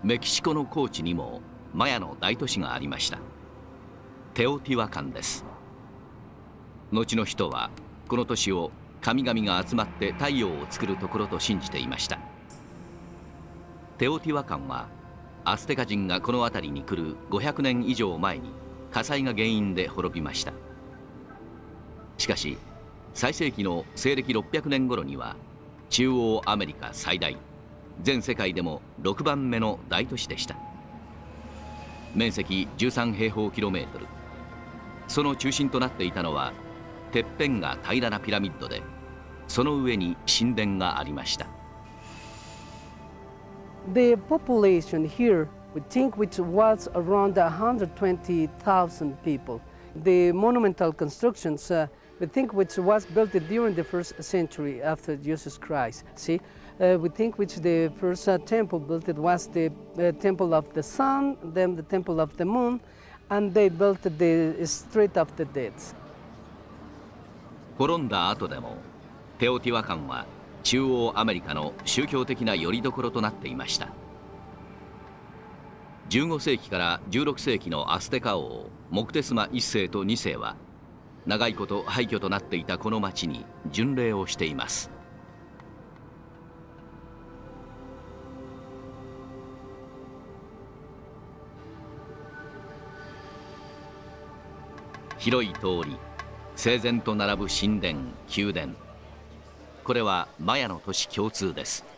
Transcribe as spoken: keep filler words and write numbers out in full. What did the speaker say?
メキシコの高地にもマヤの大都市がありました。テオティワカンです。後の人はこの都市を神々が集まって太陽を作るところと信じていました。テオティワカンはアステカ人がこの辺りに来るごひゃくねん以上前に火災が原因で滅びました。しかし最盛期の西暦ろっぴゃくねん頃には中央アメリカ最大、全世界でもろくばんめの大都市でした。面積じゅうさんへいほうキロメートル。その中心となっていたのはてっぺんが平らなピラミッドで、その上に神殿がありました。 The population here, we think, which was around one hundred twenty thousand people. The monumental constructions, uh, we think, which was built during the first century after Jesus Christ. See, uh, we think which the first uh, temple built it was the uh, temple of the sun, then the temple of the moon, and they built the street of the dead. 滅んだ後でもテオティワカンは中央アメリカの宗教的な拠り所となっていました。じゅうごせいきからじゅうろくせいきのアステカ王モクテスマいっせいとにせいは長いこと廃墟となっていたこの町に巡礼をしています。広い通り、整然と並ぶ神殿、宮殿。これはマヤの都市共通です。